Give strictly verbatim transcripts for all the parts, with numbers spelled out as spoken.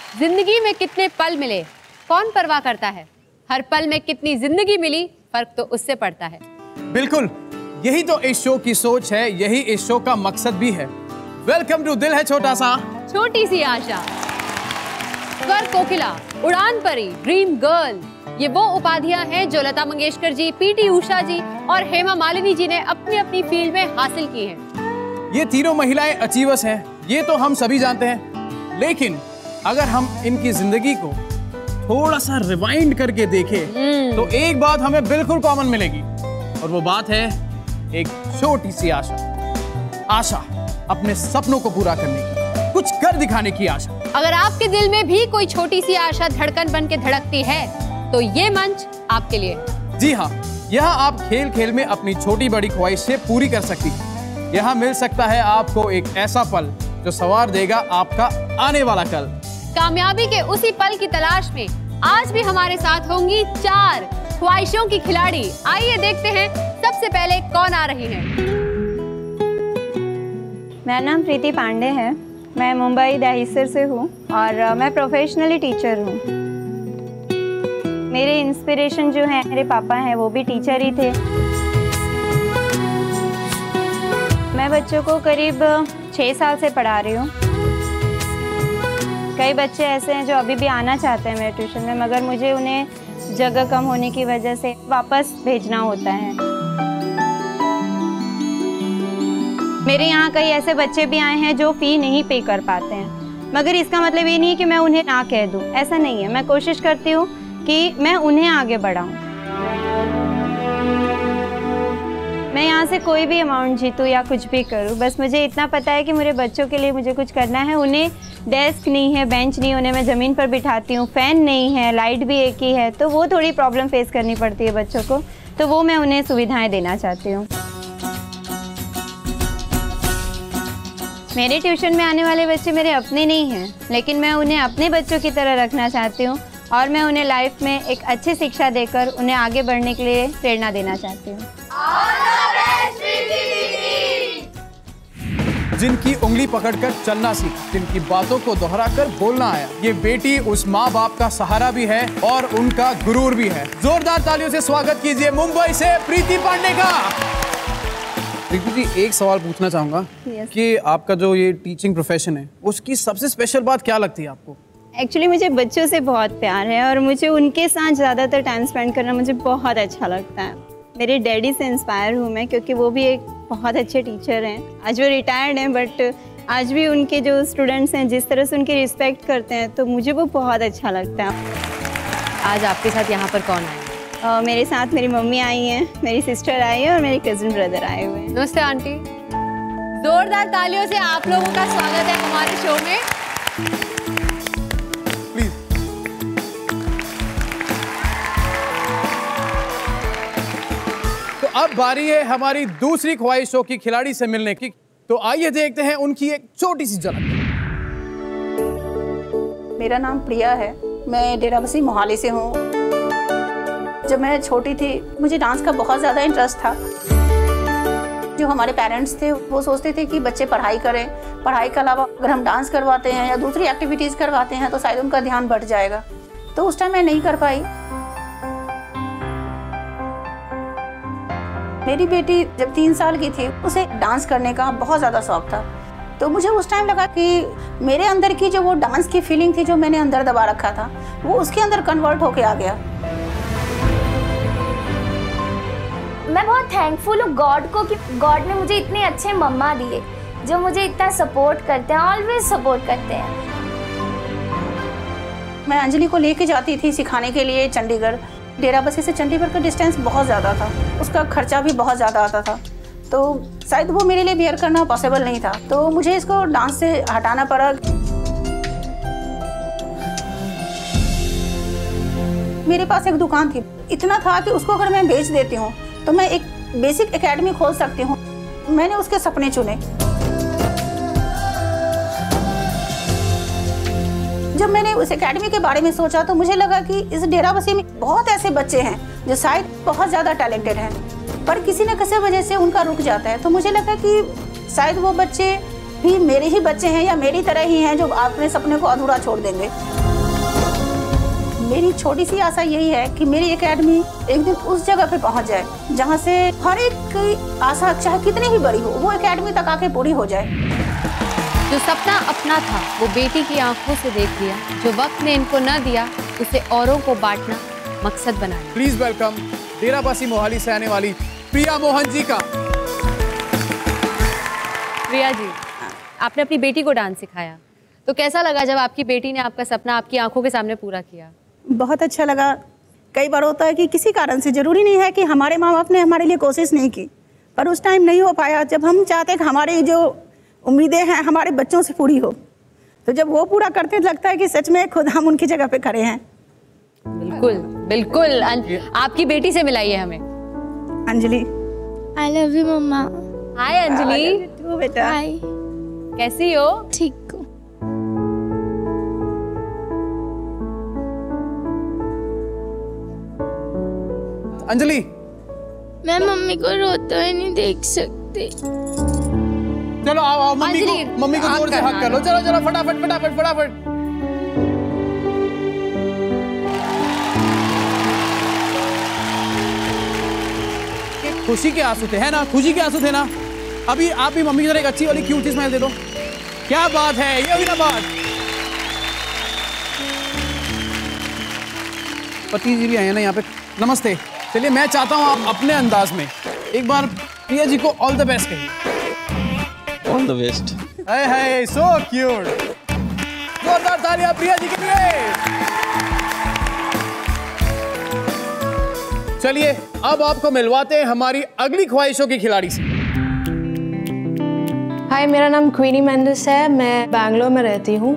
जिंदगी में कितने पल मिले कौन परवाह करता है, हर पल में कितनी जिंदगी मिली फर्क तो उससे पड़ता है। बिल्कुल, यही तो इस शो की सोच है, यही इस शो का मकसद भी है। वेलकम टू दिल है छोटा सा छोटी सी आशा। स्वर कोकिला, उड़ान परी, ड्रीम गर्ल, ये वो उपाधियां हैं जो लता मंगेशकर जी, पीटी उषा जी और हेमा मालिनी जी ने अपनी अपनी फील्ड में हासिल की हैं। ये तीनों महिलाएं अचीवर्स हैं, ये तो हम सभी जानते हैं। लेकिन अगर हम इनकी जिंदगी को थोड़ा सा रिवाइंड करके देखें तो एक बात हमें बिल्कुल कॉमन मिलेगी, और वो बात है एक छोटी सी आशा। आशा अपने सपनों को पूरा करने की, कुछ कर दिखाने की आशा। अगर आपके दिल में भी कोई छोटी सी आशा धड़कन बन के धड़कती है तो ये मंच आपके लिए। जी हाँ, यहाँ आप खेल खेल में अपनी छोटी बड़ी ख्वाहिशें पूरी कर सकती हैं। यहाँ मिल सकता है आपको एक ऐसा पल जो संवार देगा आपका आने वाला कल। कामयाबी के उसी पल की तलाश में आज भी हमारे साथ होंगी चार ख्वाहिशों की खिलाड़ी। आइए देखते हैं सबसे पहले कौन आ रही है। मेरा नाम प्रीति पांडे है, मैं मुंबई दहिसर से हूँ और मैं प्रोफेशनली टीचर हूँ। मेरे इंस्पिरेशन जो है मेरे पापा हैं, वो भी टीचर ही थे। मैं बच्चों को करीब छः साल से पढ़ा रही हूँ। कई बच्चे ऐसे हैं जो अभी भी आना चाहते हैं मेरे ट्यूशन में, मगर मुझे उन्हें जगह कम होने की वजह से वापस भेजना होता है। मेरे यहाँ कई ऐसे बच्चे भी आए हैं जो फ़ी नहीं पे कर पाते हैं, मगर इसका मतलब ये नहीं कि मैं उन्हें ना कह दूँ, ऐसा नहीं है। मैं कोशिश करती हूँ कि मैं उन्हें आगे बढ़ाऊँ। मैं यहाँ से कोई भी अमाउंट जीतूँ या कुछ भी करूँ, बस मुझे इतना पता है कि मेरे बच्चों के लिए मुझे कुछ करना है। उन्हें डेस्क नहीं है, बेंच नहीं, उन्हें मैं ज़मीन पर बिठाती हूँ, फ़ैन नहीं है, लाइट भी एक ही है, तो वो थोड़ी प्रॉब्लम फेस करनी पड़ती है बच्चों को, तो वो मैं उन्हें सुविधाएं देना चाहती हूँ। मेरे ट्यूशन में आने वाले बच्चे मेरे अपने नहीं हैं, लेकिन मैं उन्हें अपने बच्चों की तरह रखना चाहती हूँ और मैं उन्हें लाइफ में एक अच्छी शिक्षा देकर उन्हें आगे बढ़ने के लिए प्रेरणा देना चाहती हूँ। जिनकी उंगली पकड़कर चलना सीखा, जिनकी बातों को दोहराकर बोलना आया, ये बेटी उस माँ बाप का सहारा भी है और उनका गुरूर भी है। जोरदार तालियों से स्वागत कीजिए मुंबई से प्रीति पांडे का। प्रीति जी, एक सवाल पूछना चाहूंगा yes. कि आपका जो ये टीचिंग प्रोफेशन है, उसकी सबसे स्पेशल बात क्या लगती है आपको? एक्चुअली मुझे बच्चों से बहुत प्यार है और मुझे उनके साथ ज़्यादातर टाइम स्पेंड करना मुझे बहुत अच्छा लगता है। मेरे डैडी से इंस्पायर हूँ मैं, क्योंकि वो भी एक बहुत अच्छे टीचर हैं। आज वो रिटायर्ड हैं, बट आज भी उनके जो स्टूडेंट्स हैं जिस तरह से उनकी रिस्पेक्ट करते हैं, तो मुझे वो बहुत अच्छा लगता है। आज आपके साथ यहाँ पर कौन आए? uh, मेरे साथ मेरी मम्मी आई हैं, मेरी सिस्टर आई है और मेरे कजिन ब्रदर आए हुए हैं। नमस्ते आंटी। जोरदार तालियों से आप लोगों का स्वागत है हमारे शो में। प्लीज। तो अब बारी है हमारी दूसरी ख्वाहिशों की खिलाड़ी से मिलने की, तो आइए देखते हैं उनकी एक छोटी सी झलक। मेरा नाम प्रिया है, मैं डेराबस्सी मोहाली से हूँ। जब मैं छोटी थी मुझे डांस का बहुत ज़्यादा इंटरेस्ट था। जो हमारे पेरेंट्स थे वो सोचते थे कि बच्चे पढ़ाई करें, पढ़ाई के अलावा अगर हम डांस करवाते हैं या दूसरी एक्टिविटीज़ करवाते हैं तो शायद उनका ध्यान बढ़ जाएगा। तो उस टाइम मैं नहीं कर पाई। मेरी बेटी जब तीन साल की थी उसे डांस करने का बहुत ज़्यादा शौक था, तो मुझे उस टाइम लगा कि मेरे अंदर की जो वो डांस की फीलिंग थी जो मैंने अंदर दबा रखा था वो उसके अंदर कन्वर्ट होके आ गया। मैं बहुत थैंकफुल हूँ गॉड को कि गॉड ने मुझे इतने अच्छे मम्मा दिए जो मुझे इतना सपोर्ट करते हैं, ऑलवेज सपोर्ट करते हैं। मैं अंजलि को लेके जाती थी सिखाने के लिए चंडीगढ़। डेराबस्सी से चंडीगढ़ का डिस्टेंस बहुत ज़्यादा था, उसका खर्चा भी बहुत ज़्यादा आता था, तो शायद वो मेरे लिए बियर करना पॉसिबल नहीं था, तो मुझे इसको डांस से हटाना पड़ा। मेरे पास एक दुकान थी, इतना था कि उसको अगर मैं बेच देती हूँ तो मैं एक बेसिक एकेडमी खोल सकती हूँ। मैंने उसके सपने चुने। जब मैंने उस एकेडमी के बारे में सोचा तो मुझे लगा कि इस डेराबस्सी में बहुत ऐसे बच्चे हैं जो शायद बहुत ज़्यादा टैलेंटेड हैं, पर किसी न किसी वजह से उनका रुक जाता है। तो मुझे लगा कि शायद वो बच्चे भी मेरे ही बच्चे हैं या मेरी तरह ही हैं जो अपने सपने को अधूरा छोड़ देंगे। मेरी छोटी सी आशा यही है कि मेरी एकेडमी एक दिन उस जगह पे पहुंच जाए जहां से हर एक की आशा चाहे कितनी ही बड़ी हो वो एकेडमी तक आके पूरी हो जाए। जो सपना अपना था वो बेटी की आंखों से देख लिया, जो वक्त ने इनको न दिया उसे औरों को बांटना मकसद बनाया। प्लीज वेलकम डेराबस्सी मोहाली से आने वाली प्रिया मोहन जी का। प्रिया जी, आपने अपनी बेटी को डांस सिखाया, तो कैसा लगा जब आपकी बेटी ने आपका सपना आपकी आंखों के सामने पूरा किया? बहुत अच्छा लगा। कई बार होता है कि किसी कारण से, जरूरी नहीं है कि हमारे माँ बाप ने हमारे लिए कोशिश नहीं की, पर उस टाइम नहीं हो पाया जब हम चाहते कि हमारी जो उम्मीदें हैं हमारे बच्चों से पूरी हो, तो जब वो पूरा करते लगता है कि सच में खुद हम उनकी जगह पे खड़े हैं। बिल्कुल बिल्कुल। आपकी बेटी से मिलाइए हमें। अंजलि। आई लव यू मम्मा। हाय अंजलि। तू बेटा। हाय। कैसी हो? ठीक हो। अंजलि, मैं मम्मी को रोते हुए नहीं देख सकती। चलो आओ आओ मम्मी अंजलि, को मम्मी को जोर से हक कर लो। चलो चलो फटाफट फटाफट फटाफट। खुशी के आंसू थे, है ना? खुशी के आंसू थे ना? अभी आप भी मम्मी की तरह एक अच्छी वाली क्यूट सी स्माइल दे दो। क्या बात है, ये हुई ना बात। पति जी भी आए हैं ना यहाँ पे। नमस्ते। चलिए मैं चाहता हूँ आप अपने अंदाज में एक बार प्रिया जी को ऑल द बेस्ट कहिए। All the best. Hi hi, so cute. जोरदार तालियां प्रिया जी के लिए। चलिए अब आपको मिलवाते हैं हमारी अगली ख्वाहिशों की खिलाड़ी से। हाय, मेरा नाम क्वीनी मेंडिस है, मैं बैंगलोर में रहती हूँ।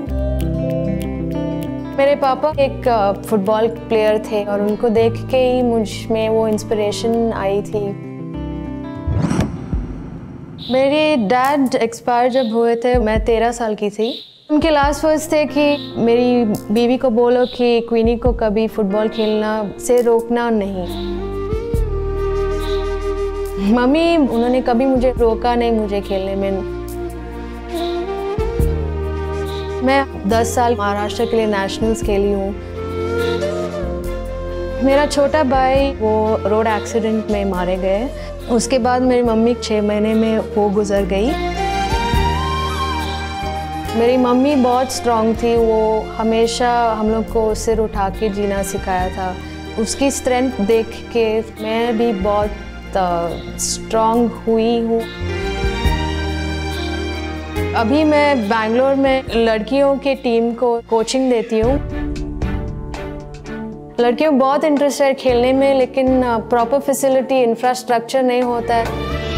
मेरे पापा एक फुटबॉल प्लेयर थे और उनको देख के ही मुझ में वो इंस्पिरेशन आई थी। मेरे डैड एक्सपायर जब हुए थे मैं तेरह साल की थी। उनके लास्ट वर्ड्स थे कि मेरी बीवी को बोलो कि क्वीनी को कभी फुटबॉल खेलना से रोकना नहीं। मम्मी, उन्होंने कभी मुझे रोका नहीं मुझे खेलने में। मैं दस साल महाराष्ट्र के लिए नेशनल्स खेली हूँ। मेरा छोटा भाई वो रोड एक्सीडेंट में मारे गए। उसके बाद मेरी मम्मी छः महीने में वो गुजर गई। मेरी मम्मी बहुत स्ट्रांग थी, वो हमेशा हम लोग को सिर उठा के जीना सिखाया था। उसकी स्ट्रेंथ देख के मैं भी बहुत स्ट्रांग हुई हूँ। अभी मैं बैंगलोर में लड़कियों के टीम को कोचिंग देती हूँ। लड़कियों को बहुत इंटरेस्ट है खेलने में, लेकिन प्रॉपर फैसिलिटी इंफ्रास्ट्रक्चर नहीं होता है।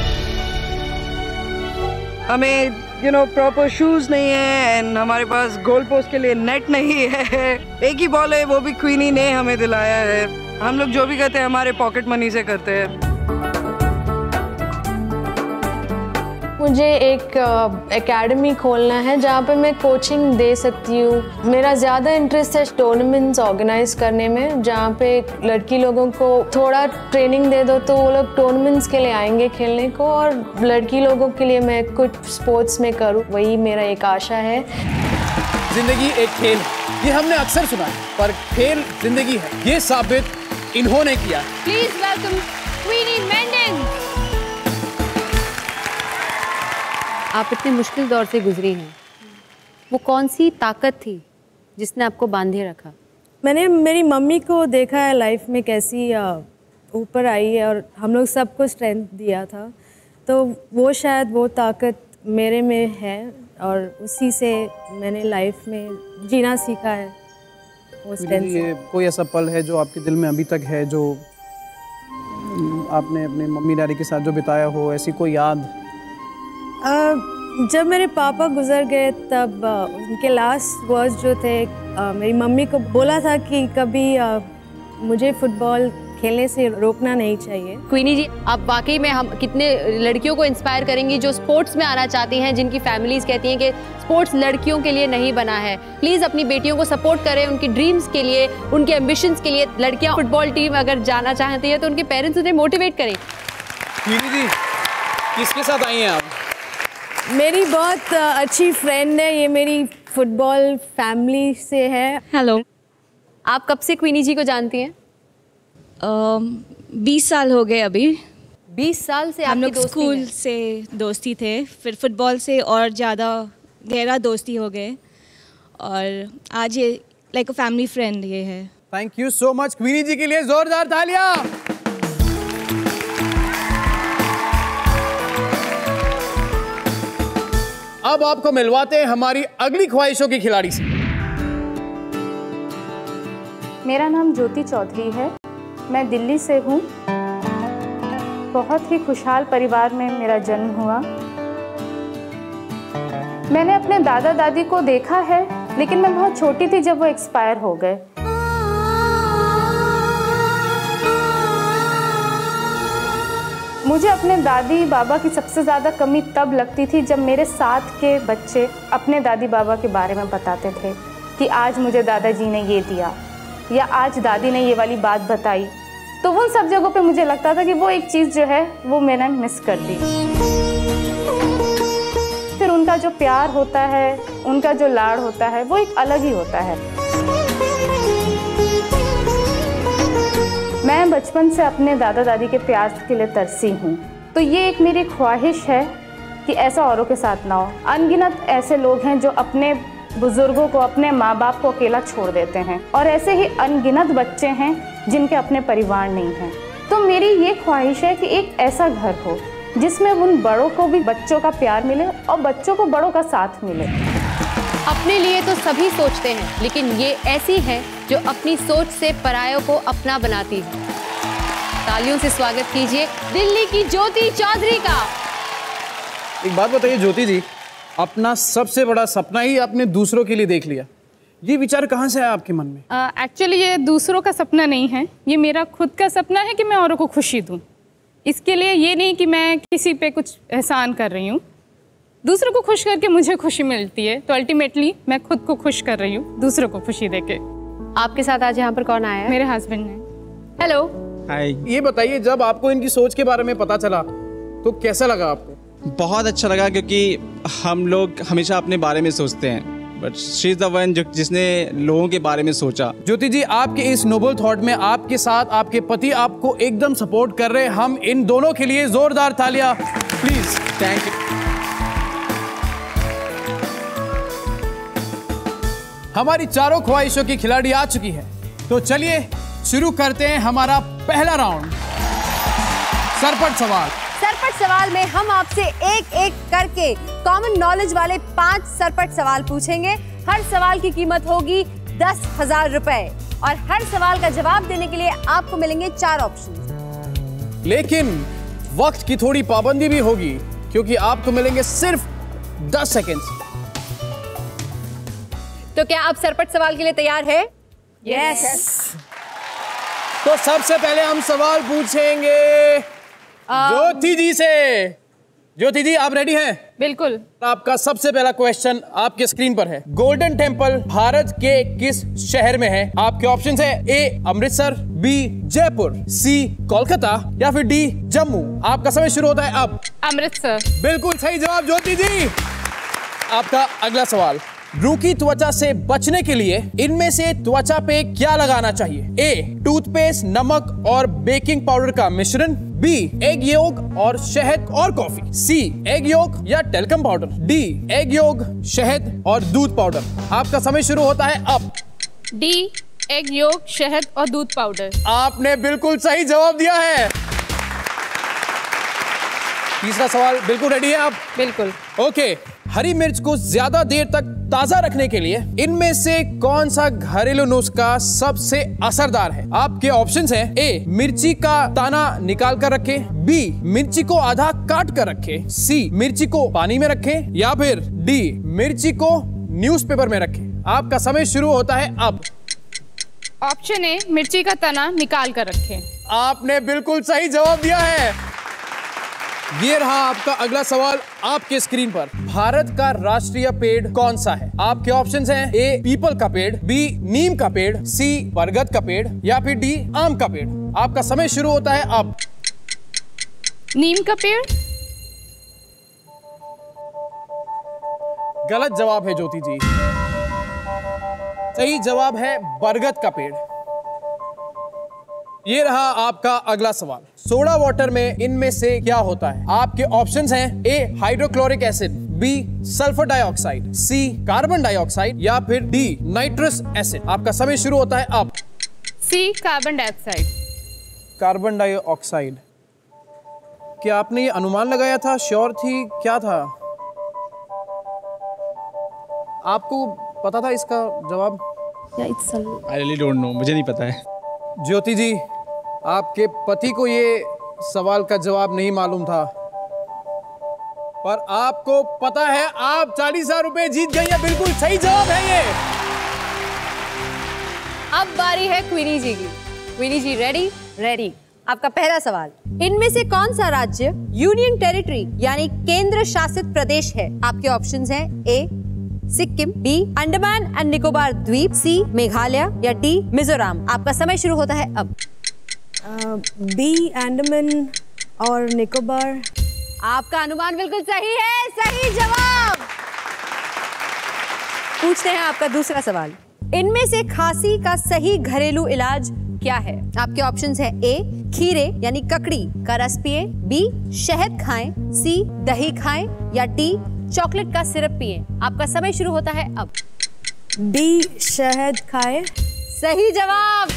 हमें यू नो प्रॉपर शूज़ नहीं है एंड हमारे पास गोल पोस्ट के लिए नेट नहीं है। एक ही बॉल है, वो भी क्वीनी ने हमें दिलाया है। हम लोग जो भी करते हैं हमारे पॉकेट मनी से करते हैं। मुझे एक एकेडमी खोलना है जहाँ पे मैं कोचिंग दे सकती हूँ। मेरा ज़्यादा इंटरेस्ट है टूर्नामेंट्स ऑर्गेनाइज करने में, जहाँ पे लड़की लोगों को थोड़ा ट्रेनिंग दे दो तो वो लोग टूर्नामेंट्स के लिए आएंगे खेलने को, और लड़की लोगों के लिए मैं कुछ स्पोर्ट्स में करूँ, वही मेरा एक आशा है। जिंदगी एक खेल है, ये हमने अक्सर सुना है, पर खेल जिंदगी है, ये साबित इन्होंने किया। Please welcome Queenie Mendis. आप इतने मुश्किल दौर से गुजरी हैं, वो कौन सी ताकत थी जिसने आपको बांधे रखा? मैंने मेरी मम्मी को देखा है लाइफ में कैसी ऊपर आई है, और हम लोग सबको स्ट्रेंथ दिया था, तो वो शायद वो ताकत मेरे में है, और उसी से मैंने लाइफ में जीना सीखा है। वो स्ट्रेंथ। ये कोई ऐसा पल है जो आपके दिल में अभी तक है, जो आपने अपने मम्मी डैडी के साथ जो बिताया हो, ऐसी कोई याद? Uh, जब मेरे पापा गुजर गए तब uh, उनके लास्ट वर्ड्स जो थे, uh, मेरी मम्मी को बोला था कि कभी uh, मुझे फुटबॉल खेलने से रोकना नहीं चाहिए। क्वीनी जी, आप वाकई में हम कितने लड़कियों को इंस्पायर करेंगी जो स्पोर्ट्स में आना चाहती हैं, जिनकी फैमिलीज कहती हैं कि स्पोर्ट्स लड़कियों के लिए नहीं बना है। प्लीज़ अपनी बेटियों को सपोर्ट करें, उनकी ड्रीम्स के लिए, उनके एम्बिशंस के लिए। लड़कियाँ फुटबॉल टीम अगर जाना चाहती है तो उनके पेरेंट्स उन्हें मोटिवेट करें। क्वीनी जी, किसके साथ आई हैं आप? मेरी बहुत अच्छी फ्रेंड है, ये मेरी फुटबॉल फैमिली से है। हेलो। आप कब से क्वीनी जी को जानती हैं? बीस साल हो गए अभी। बीस साल से हम आपकी लोग दोस्ती स्कूल है? से दोस्ती थे, फिर फुटबॉल से और ज़्यादा गहरा दोस्ती हो गए और आज ये लाइक अ फैमिली फ्रेंड ये है। Thank you so much Queenie ji के लिए जोरदार तालियां। अब आपको मिलवाते हैं हमारी अगली ख्वाहिशों की खिलाड़ी से। मेरा नाम ज्योति चौधरी है, मैं दिल्ली से हूँ। बहुत ही खुशहाल परिवार में मेरा जन्म हुआ। मैंने अपने दादा दादी को देखा है, लेकिन मैं बहुत छोटी थी जब वो एक्सपायर हो गए। मुझे अपने दादी बाबा की सबसे ज़्यादा कमी तब लगती थी जब मेरे साथ के बच्चे अपने दादी बाबा के बारे में बताते थे कि आज मुझे दादाजी ने ये दिया या आज दादी ने ये वाली बात बताई। तो उन सब जगहों पे मुझे लगता था कि वो एक चीज़ जो है वो मैंने मिस कर दी। फिर उनका जो प्यार होता है, उनका जो लाड़ होता है, वो एक अलग ही होता है। मैं बचपन से अपने दादा दादी के प्यार के लिए तरसी हूँ, तो ये एक मेरी ख्वाहिश है कि ऐसा औरों के साथ ना हो। अनगिनत ऐसे लोग हैं जो अपने बुजुर्गों को, अपने माँ बाप को अकेला छोड़ देते हैं, और ऐसे ही अनगिनत बच्चे हैं जिनके अपने परिवार नहीं हैं। तो मेरी ये ख्वाहिश है कि एक ऐसा घर हो जिसमें उन बड़ों को भी बच्चों का प्यार मिले और बच्चों को बड़ों का साथ मिले। अपने लिए तो सभी सोचते हैं, लेकिन ये ऐसी है जो अपनी सोच से परायों को अपना बनाती है। तालियों से स्वागत कीजिए दिल्ली की ज्योति चौधरी का। एक बात बताइए ज्योति जी, अपना सबसे बड़ा सपना ही आपने दूसरों के लिए देख लिया, ये विचार कहाँ से आया आपके मन में? एक्चुअली uh, ये दूसरों का सपना नहीं है, ये मेरा खुद का सपना है कि मैं औरों को खुशी दूँ। इसके लिए ये नहीं कि मैं किसी पे कुछ एहसान कर रही हूँ, दूसरों को खुश करके मुझे खुशी मिलती है, तो अल्टीमेटली मैं खुद को खुश कर रही हूँ दूसरों को खुशी देके। आपके साथ आज यहाँ पर कौन आया है? मेरे हस्बैंड ने। हेलो। हाय। ये बताइए, जब आपको इनकी सोच के बारे में पता चला तो कैसा लगा आपको? बहुत अच्छा लगा, क्योंकि हम लोग हमेशा अपने बारे में सोचते हैं, but she is the one जो जिसने लोगों के बारे में सोचा। ज्योति जी, आपके इस नोबल थॉट में आपके साथ आपके पति आपको एकदम सपोर्ट कर रहे हैं। हम इन दोनों के लिए जोरदार तालियां प्लीज। Thank you. हमारी चारों ख्वाहिशों की खिलाड़ी आ चुकी है, तो चलिए शुरू करते हैं हमारा पहला राउंड, सरपट सवाल। सरपट सवाल में हम आपसे एक एक करके कॉमन नॉलेज वाले पांच सरपट सवाल पूछेंगे। हर सवाल की कीमत होगी दस हजार रुपए और हर सवाल का जवाब देने के लिए आपको मिलेंगे चार ऑप्शन। लेकिन वक्त की थोड़ी पाबंदी भी होगी, क्योंकि आपको मिलेंगे सिर्फ दस सेकेंड। तो क्या आप सरपट सवाल के लिए तैयार है? Yes yes. तो सबसे पहले हम सवाल पूछेंगे ज्योति जी से। ज्योति जी, आप रेडी हैं? बिल्कुल। आपका सबसे पहला क्वेश्चन आपके स्क्रीन पर है। गोल्डन टेम्पल भारत के किस शहर में है? आपके ऑप्शंस है A Amritsar, B Jaipur, C Kolkata या फिर डी जम्मू। आपका समय शुरू होता है अब। अमृतसर। बिल्कुल सही जवाब ज्योति जी। आपका अगला सवाल, रूखी त्वचा से बचने के लिए इनमें से त्वचा पे क्या लगाना चाहिए? ए टूथपेस्ट, नमक और बेकिंग पाउडर का मिश्रण, बी एग योक और शहद और कॉफी, सी एग योक या talcum powder, D egg yolk, शहद और दूध पाउडर। आपका समय शुरू होता है अब। डी एग योक, शहद और दूध पाउडर। आपने बिल्कुल सही जवाब दिया है। तीसरा सवाल बिल्कुल रेडी है आप? बिल्कुल। ओके, हरी मिर्च को ज्यादा देर तक ताजा रखने के लिए इनमें से कौन सा घरेलू नुस्खा सबसे असरदार है? आपके ऑप्शंस हैं ए मिर्ची का ताना निकाल कर रखे, बी मिर्ची को आधा काट कर रखे, सी मिर्ची को पानी में रखे या फिर डी मिर्ची को न्यूज़पेपर में रखे। आपका समय शुरू होता है अब। ऑप्शन ए मिर्ची का तना निकाल कर रखे। आपने बिल्कुल सही जवाब दिया है। ये रहा आपका अगला सवाल आपके स्क्रीन पर। भारत का राष्ट्रीय पेड़ कौन सा है? आपके ऑप्शंस हैं ए पीपल का पेड़, बी नीम का पेड़, सी बरगद का पेड़ या फिर डी आम का पेड़। आपका समय शुरू होता है अब। नीम का पेड़। गलत जवाब है ज्योति जी। सही जवाब है बरगद का पेड़। ये रहा आपका अगला सवाल। सोडा वाटर में इनमें से क्या होता है? आपके ऑप्शंस हैं A hydrochloric acid, B sulphur dioxide, C carbon dioxide या फिर डी नाइट्रस एसिड। आपका समय शुरू होता है अब। C carbon dioxide. Carbon dioxide. क्या आपने ये अनुमान लगाया था? श्योर थी? क्या था? आपको पता था इसका जवाब? आई रियली डोंट नो, मुझे नहीं पता है। ज्योति जी, आपके पति को ये सवाल का जवाब नहीं मालूम था, पर आपको पता है। आप चालीस हजार रुपए जीत गई हैं। बिल्कुल सही जवाब है ये। अब बारी है क्वीनी जी की। Queenie ji ready? रेडी। आपका पहला सवाल, इनमें से कौन सा राज्य यूनियन टेरिटरी यानी केंद्र शासित प्रदेश है? आपके ऑप्शंस हैं A Sikkim, B Andaman and Nicobar द्वीप, सी मेघालय या डी मिजोरम। आपका समय शुरू होता है अब। बी अंडमान और निकोबार। आपका अनुमान बिल्कुल सही है, सही जवाब। पूछते हैं आपका दूसरा सवाल, इनमें से खांसी का सही घरेलू इलाज क्या है? आपके ऑप्शंस हैं ए खीरे यानी ककड़ी का रस पिए, बी शहद खाएं, सी दही खाएं या डी चॉकलेट का सिरप पिए। आपका समय शुरू होता है अब। डी शहद खाएं। सही जवाब।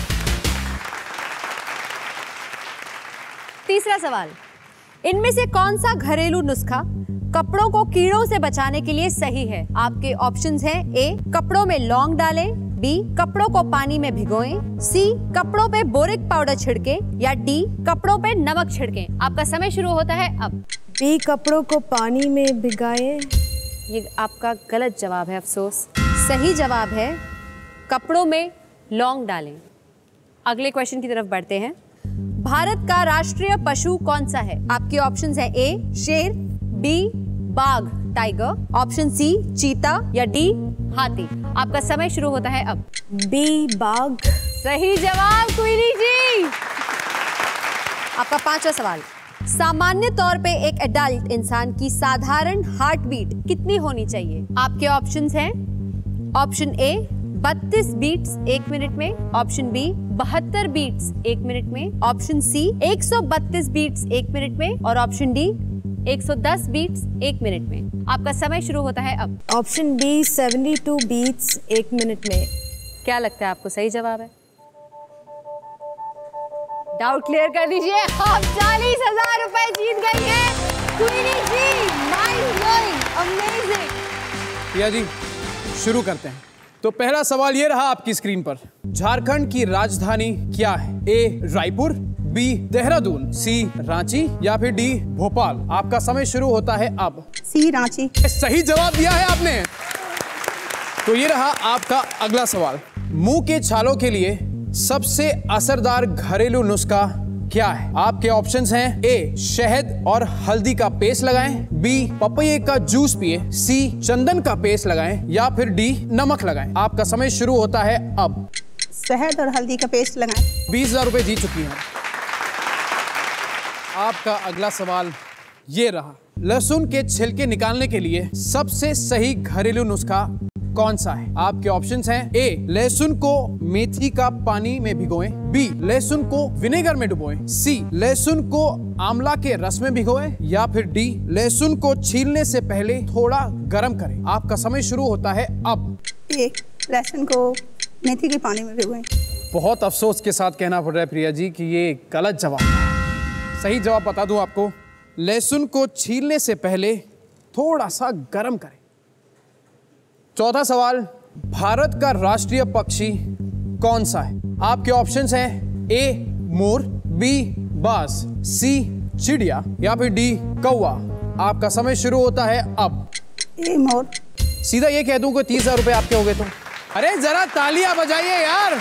तीसरा सवाल, इनमें से कौन सा घरेलू नुस्खा कपड़ों को कीड़ों से बचाने के लिए सही है? आपके ऑप्शंस हैं ए कपड़ों में लौंग डालें, बी कपड़ों को पानी में भिगोएं, सी कपड़ों पे बोरिक पाउडर छिड़के या डी कपड़ों पे नमक छिड़कें। आपका समय शुरू होता है अब। बी कपड़ों को पानी में भिगाएं। ये आपका गलत जवाब है, अफसोस। सही जवाब है कपड़ों में लौंग डालें। अगले क्वेश्चन की तरफ बढ़ते हैं। भारत का राष्ट्रीय पशु कौन सा है? आपके ऑप्शंस हैं ए शेर, बी बाघ टाइगर, ऑप्शन सी चीता या डी हाथी। आपका समय शुरू होता है अब। बी बाघ। सही जवाब क्वीनी जी। आपका पांचवा सवाल, सामान्य तौर पे एक एडल्ट इंसान की साधारण हार्ट बीट कितनी होनी चाहिए? आपके ऑप्शंस हैं ऑप्शन ए बत्तीस बीट्स एक मिनट में, ऑप्शन बी बहत्तर बीट्स एक मिनट में, ऑप्शन सी एक सौ बत्तीस बीट्स एक मिनट में और ऑप्शन डी एक सौ दस बीट्स एक मिनट में। आपका समय शुरू होता है अब। ऑप्शन बी बहत्तर बीट्स एक मिनट में। क्या लगता है आपको सही जवाब है? डाउट क्लियर कर दीजिए। आप चालीस हजार रुपए जीत गई हैं। Queenie ji, mind blowing, amazing. Priya ji, शुरू करते हैं। तो पहला सवाल ये रहा आपकी स्क्रीन पर, झारखंड की राजधानी क्या है? A Raipur, B Dehradun, C Ranchi या फिर डी भोपाल। आपका समय शुरू होता है अब। सी रांची। सही जवाब दिया है आपने। तो ये रहा आपका अगला सवाल, मुंह के छालों के लिए सबसे असरदार घरेलू नुस्खा क्या है? आपके ऑप्शंस हैं ए शहद और हल्दी का पेस्ट लगाएं, बी पपैये का जूस पिए, सी चंदन का पेस्ट लगाएं या फिर डी नमक लगाएं। आपका समय शुरू होता है अब। शहद और हल्दी का पेस्ट लगाएं। बीस हजार रुपए जीत चुकी हैं। आपका अगला सवाल ये रहा, लहसुन के छिलके निकालने के लिए सबसे सही घरेलू नुस्खा कौन सा है? आपके ऑप्शंस हैं ए लहसुन को मेथी का पानी में भिगोएं, बी लहसुन को विनेगर में डुबोएं, सी लहसुन को आंवला के रस में भिगोएं या फिर डी लहसुन को छीलने से पहले थोड़ा गर्म करें। आपका समय शुरू होता है अब। ए लहसुन को मेथी के पानी में भिगोएं। बहुत अफसोस के साथ कहना पड़ रहा है प्रिया जी कि ये गलत जवाब है। सही जवाब बता दूं आपको, लहसुन को छीलने से पहले थोड़ा सा गर्म करें। चौथा सवाल, भारत का राष्ट्रीय पक्षी कौन सा है? आपके ऑप्शंस हैं ए मोर, बी बाज, सी चिड़िया या फिर डी कौवा। आपका समय शुरू होता है अब। ए मोर। सीधा ये कह दूं कि तीस हजार रुपए आपके हो गए तो? अरे जरा तालियां बजाइए यार।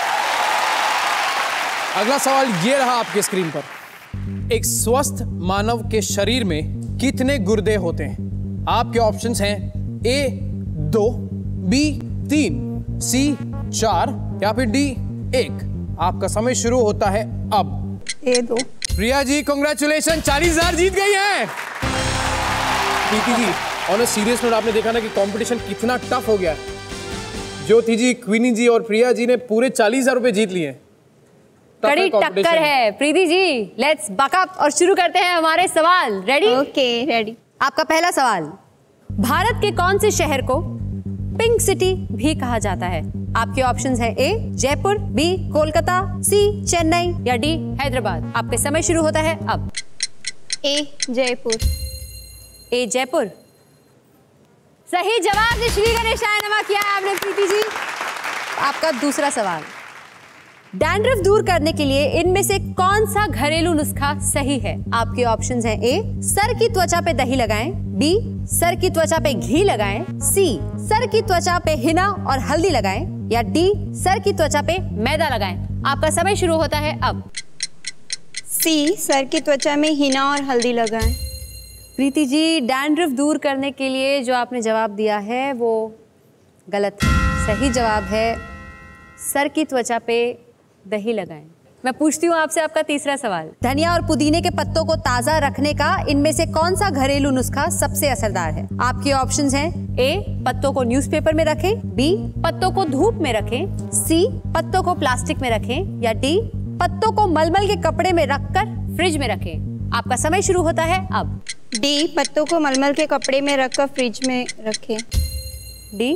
अगला सवाल ये रहा आपके स्क्रीन पर, एक स्वस्थ मानव के शरीर में कितने गुर्दे होते हैं? आपके ऑप्शंस हैं ए दो, बी तीन, सी चार या फिर डी एक। आपका समय शुरू होता है अब। ए दो। प्रिया जी कांग्रेचुलेशन, चालीस हजार जीत गई हैं। Preeti ji on a serious note, आपने देखा ना कि कंपटीशन कितना टफ हो गया है। ज्योति जी, क्वीनी जी और प्रिया जी ने पूरे चालीस हजार रुपए जीत लिए। कड़ी टक्कर है। Preeti ji, let's buck up और शुरू करते हैं हमारे सवाल। रेडी? Okay, ready. आपका पहला सवाल, भारत के कौन से शहर को पिंक सिटी भी कहा जाता है? आपके ऑप्शंस हैं A Jaipur, B Kolkata, C Chennai या डी हैदराबाद। आपका समय शुरू होता है अब। ए जयपुर। ए जयपुर सही जवाब। श्री गणेशाय नमः किया है आपने प्रीति जी। आपका दूसरा सवाल, डैंड्रफ दूर करने के लिए इनमें से कौन सा घरेलू नुस्खा सही है? आपके ऑप्शंस हैं ए सर की त्वचा पे दही लगाएं, बी सर की त्वचा पे घी लगाएं, सी सर की त्वचा पे हिना और हल्दी लगाएं या डी सर की त्वचा पे मैदा लगाएं। आपका समय शुरू होता है अब। सी सर की त्वचा में हिना और हल्दी लगाएं। प्रीति जी, डैंड्रफ दूर करने के लिए जो आपने जवाब दिया है वो गलत है। सही जवाब है सर की त्वचा पे दही लगाएं। मैं पूछती हूँ आपसे आपका तीसरा सवाल, धनिया और पुदीने के पत्तों को ताजा रखने का इनमें से कौन सा घरेलू नुस्खा सबसे असरदार है? आपके ऑप्शंस हैं ए पत्तों को न्यूज़पेपर में रखें, बी पत्तों को धूप में रखें, सी पत्तों को प्लास्टिक में रखें या डी पत्तों को मलमल के कपड़े में रखकर फ्रिज में रखें। आपका समय शुरू होता है अब। डी पत्तों को मलमल के कपड़े में रखकर फ्रिज में रखें। डी?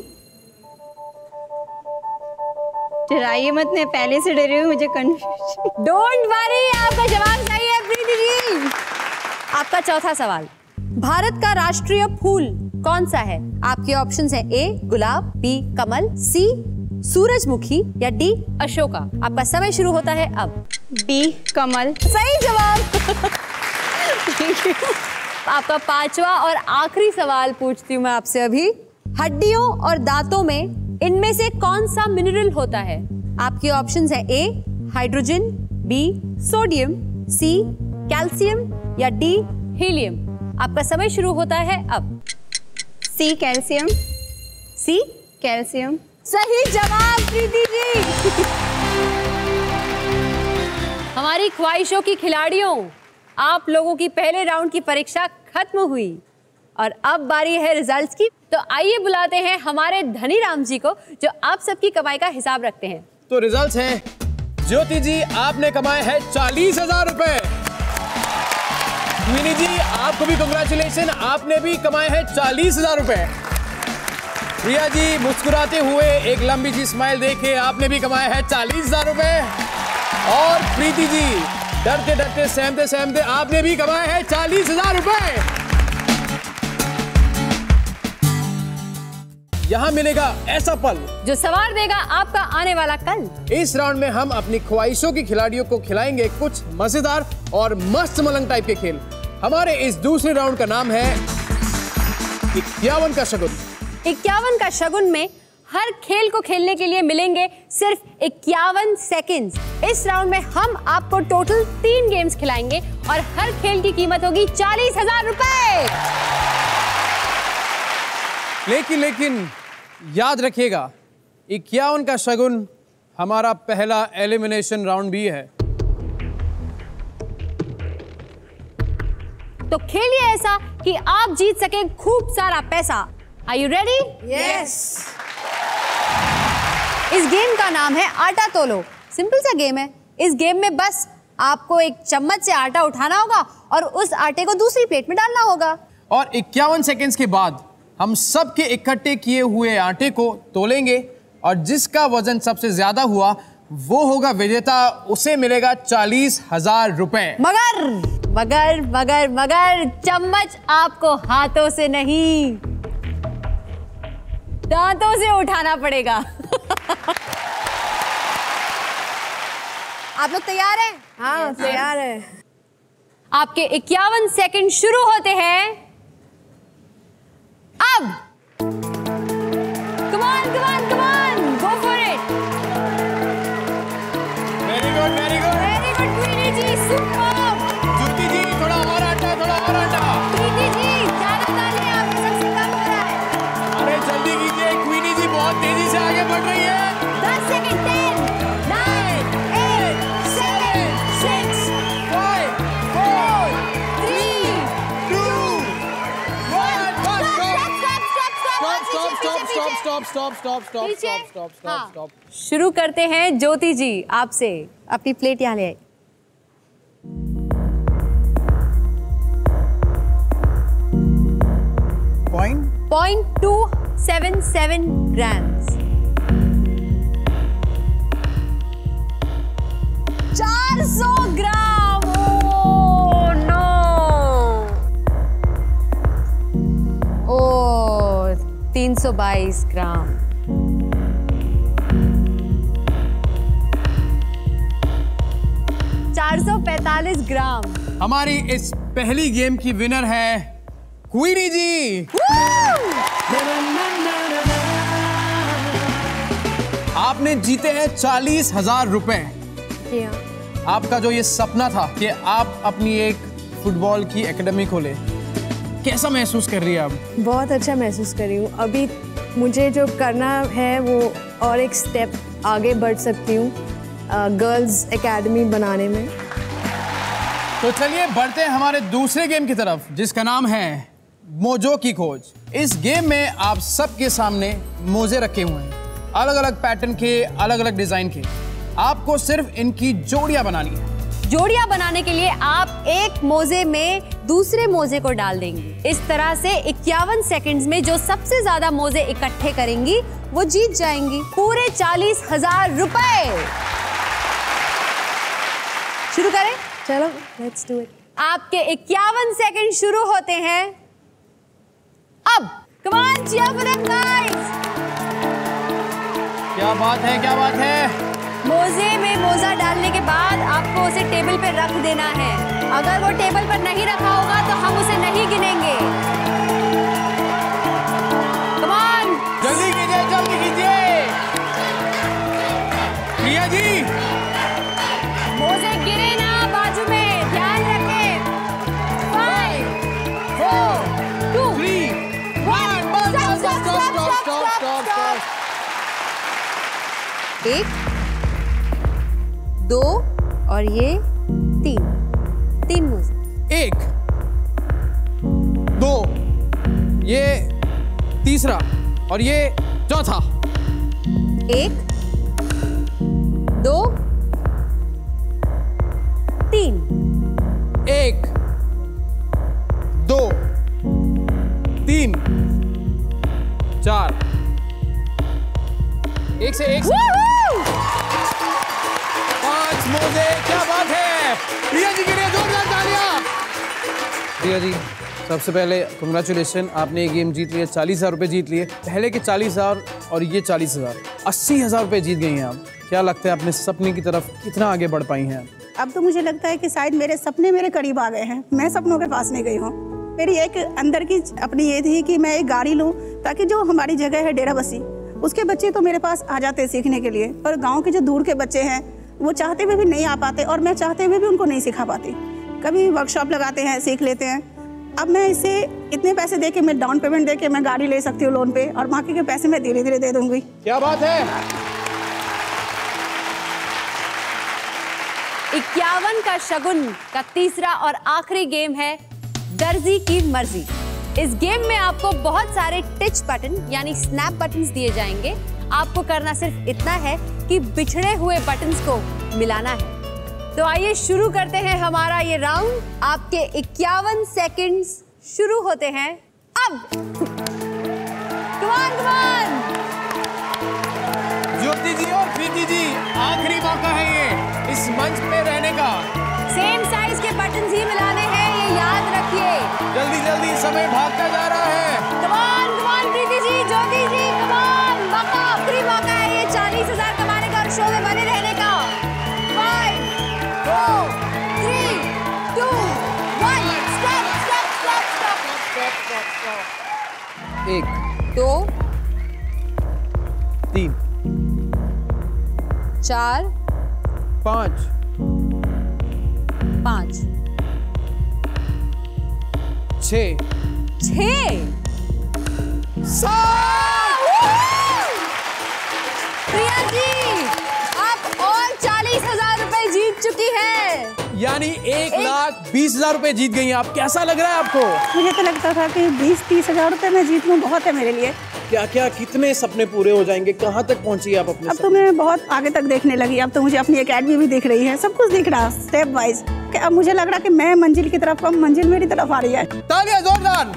डराइए मत, मैं पहले से डरी हुई, मुझे कंफ्यूजन। डोंट वरी, आपका जवाब सही है प्रीति जी। आपका चौथा सवाल, भारत का राष्ट्रीय फूल कौन सा है? आपके ऑप्शंस हैं ए गुलाब, बी कमल, सी सूरजमुखी या डी अशोका। आपका समय शुरू होता है अब। बी कमल। सही जवाब। आपका पांचवा और आखिरी सवाल पूछती हूँ मैं आपसे अभी, हड्डियों और दांतों में इनमें से कौन सा मिनरल होता है? आपके ऑप्शंस हैं A hydrogen, B sodium, C calcium या डी हीलियम। आपका समय शुरू होता है अब। C calcium. C calcium. सही जवाब प्रीति जी। हमारी ख्वाहिशों की खिलाड़ियों, आप लोगों की पहले राउंड की परीक्षा खत्म हुई और अब बारी है रिजल्ट्स की। तो आइए बुलाते हैं हमारे धनी राम जी को, जो आप सबकी कमाई का हिसाब रखते हैं। तो रिजल्ट्स हैं, ज्योति जी आपने कमाए हैं चालीस हजार रुपए। क्वीनी जी आपको भी कांग्रेचुलेशन, आपने भी कमाए हैं चालीस हजार रुपए। प्रिया जी मुस्कुराते हुए एक लंबी सी स्माइल देके आपने भी कमाए हैं चालीस हजार रुपए। और प्रीति जी डरते डरते सहमते सहमते आपने भी कमाए हैं चालीस हजार रुपए। यहाँ मिलेगा ऐसा पल जो सवार देगा आपका आने वाला कल। इस राउंड में हम अपनी ख्वाहिशों की खिलाड़ियों को खिलाएंगे कुछ मजेदार और मस्त मलंग टाइप के खेल। हमारे इस दूसरे राउंड का नाम है इक्यावन का शगुन। इक्यावन का शगुन में हर खेल को खेलने के लिए मिलेंगे सिर्फ इक्यावन सेकंड्स। इस राउंड में हम आपको टोटल तीन गेम्स खिलाएंगे और हर खेल की कीमत होगी चालीस हजार रुपए। लेकिन लेकिन याद रखिएगा, इक्यावन का शगुन हमारा पहला एलिमिनेशन राउंड भी है। तो खेलिए ऐसा कि आप जीत सके खूब सारा पैसा। Are you ready? यस। इस गेम का नाम है आटा तोलो। सिंपल सा गेम है। इस गेम में बस आपको एक चम्मच से आटा उठाना होगा और उस आटे को दूसरी प्लेट में डालना होगा। और इक्यावन सेकेंड्स के बाद हम सबके इकट्ठे किए हुए आटे को तोलेंगे और जिसका वजन सबसे ज्यादा हुआ वो होगा विजेता, उसे मिलेगा चालीस हजार रुपए। मगर मगर मगर मगर चम्मच आपको हाथों से नहीं दांतों से उठाना पड़ेगा। आप लोग तैयार हैं? हाँ तैयार है। आपके इक्यावन सेकंड शुरू होते हैं अब। Come on, come on, come on, go for it. Very good, very good. Very good, क्वीनी ji, superb. ज्योति जी थोड़ा और आटा, थोड़ा और आटा। क्वीनी जी ज्यादा डालिए, आपके सबसे कम हो रहा है। अरे जल्दी कीजिए, क्वीनी जी बहुत तेजी से आगे बढ़ रही है। दस second, ten, nine, eight, seven, six, five, four, three, two, one, बस, स्टॉप स्टॉप स्टॉप पीछे? स्टॉप स्टॉप स्टॉप हाँ। स्टॉप। शुरू करते हैं ज्योति जी आपसे। अपनी प्लेट यहाँ ले आइए। Point point two seven seven grams. चार सौ ग्राम। Oh no. ओह तीन सौ बाईस ग्राम। चार सौ पैंतालीस ग्राम। हमारी इस पहली गेम की विनर है क्वीनी जी। आपने जीते हैं चालीस हजार रुपए। आपका जो ये सपना था कि आप अपनी एक फुटबॉल की एकेडमी खोले, कैसा महसूस कर रही है आप? बहुत अच्छा महसूस कर रही हूँ। अभी मुझे जो करना है वो और एक स्टेप आगे बढ़ सकती हूँ गर्ल्स एकेडमी बनाने में। तो चलिए बढ़ते हैं हमारे दूसरे गेम की तरफ, जिसका नाम है मोजों की खोज। इस गेम में आप सबके सामने मोजे रखे हुए हैं, अलग अलग पैटर्न के, अलग अलग डिजाइन के। आपको सिर्फ इनकी जोड़ियां बनानी है। जोड़ियां बनाने के लिए आप एक मोजे में दूसरे मोजे को डाल देंगी। इस तरह से इक्यावन सेकंड्स में जो सबसे ज्यादा मोजे इकट्ठे करेंगी वो जीत जाएंगी पूरे चालीस हजार रुपए। शुरू करें? चलो लेट्स डू इट। आपके इक्यावन सेकंड शुरू होते हैं अब। Come on, cheer for them guys। क्या बात है, क्या बात है। मोजे में मोजा डालने के बाद आपको उसे टेबल पर रख देना है। अगर वो टेबल पर नहीं रखा होगा तो हम उसे नहीं गिनेंगे। Come on, जल्दी कीजिए, जल्दी कीजिए। प्रिया जी, मोजे गिरे ना बाजू में, ध्यान रखें। Five, four, two, three, one. Stop, stop, stop, stop, stop, stop। एक, दो और ये तीन, तीन मोजे। एक, दो, ये तीसरा और ये चौथा। एक, दो, तीन। एक, दो, तीन, चार। एक से एक से पांच मोजे। क्या बात है। प्रिया जी के लिए जोरदार तालियां। प्रिया जी, सबसे पहले कंग्रेचुलेशन, आपने ये गेम जीत लिया, चालीस हजार रुपए जीत लिए। पहले के चालीस हजार और ये चालीस हजार, अस्सी हजार रुपए जीत गई हैं आप। क्या लगता है अपने सपने की तरफ कितना आगे बढ़ पाई हैं? अब तो मुझे लगता है कि शायद मेरे सपने मेरे करीब आ गए हैं। मैं सपनों के पास नहीं गई हूँ। मेरी एक अंदर की अपनी ये थी कि मैं एक गाड़ी लूँ ताकि जो हमारी जगह है डेरा बसी, उसके बच्चे तो मेरे पास आ जाते सीखने के लिए, पर गांव के जो दूर के बच्चे हैं वो चाहते हुए भी नहीं आ पाते और मैं चाहते हुए भी उनको नहीं सिखा पाती। कभी वर्कशॉप लगाते हैं, सीख लेते हैं। अब मैं इसे इतने पैसे दे के, मैं डाउन पेमेंट दे के मैं गाड़ी ले सकती हूँ लोन पे, और बाकी के पैसे मैं धीरे धीरे दे दूंगी। क्या बात है। इक्यावन का शगुन का तीसरा और आखिरी गेम है दर्जी की मर्जी। इस गेम में आपको बहुत सारे टिच बटन यानी स्नैप बटन्स दिए जाएंगे। आपको करना सिर्फ इतना है कि बिछड़े हुए बटन्स को मिलाना है। तो आइए शुरू करते हैं हमारा ये राउंड। आपके इक्यावन सेकंड्स शुरू होते हैं अब। Come on, come on. ज्योति जी और प्रीति जी, आखिरी मौका है ये इस मंच पे रहने का। सेम साइज के बटन्स ही मिलाने हैं, ये याद रखिए। जल्दी जल्दी समय भागता जा रहा है। Come on, come on Preeti ji, Jyoti ji, come on. मौका, आखिरी मौका है ये चालीस हजार कमाने का और शो में बने रहने का। Five, four, three, two, one. Stop, stop, stop, stop. एक, दो, तीन, चार, पाँच, पाँच, छः, छः, सात। प्रिया जी, आप और चालीस हजार रुपए जीत चुकी हैं। यानी एक लाख बीस हजार रुपए जीत गई हैं आप। कैसा लग रहा है आपको? मुझे तो लगता था कि बीस तीस हजार रुपये मैं जीत लूँ बहुत है मेरे लिए, क्या क्या कितने सपने पूरे हो जाएंगे, कहाँ तक पहुँची आप अपने? अब तो मैं बहुत आगे तक देखने लगी, अब तो मुझे अपनी एकेडमी भी दिख रही है, सब कुछ दिख रहा स्टेप वाइज। अब मुझे लग रहा कि मैं मंजिल की तरफ, अब मंजिल मेरी तरफ आ रही है। तालियां जोरदार।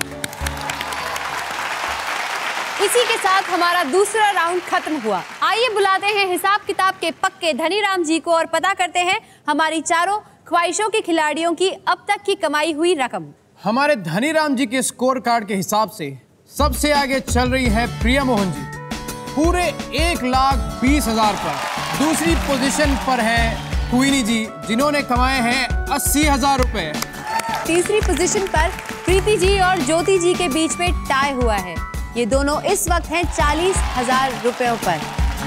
इसी के साथ हमारा दूसरा राउंड खत्म हुआ। आइए बुलाते हैं हिसाब किताब के पक्के धनीराम जी को और पता करते हैं हमारी चारों ख्वाहिशों के खिलाड़ियों की अब तक की कमाई हुई रकम। हमारे धनीराम जी के स्कोर कार्ड के हिसाब से सबसे आगे चल रही है प्रिया मोहन जी, पूरे एक लाख बीस हजार पर। दूसरी पोजीशन पर है क्वीनी जी, जिन्होंने कमाए हैं अस्सी हजार रुपए। तीसरी पोजीशन पर प्रीति जी और ज्योति जी के बीच में टाई हुआ है, ये दोनों इस वक्त हैं चालीस हजार रुपयों पर।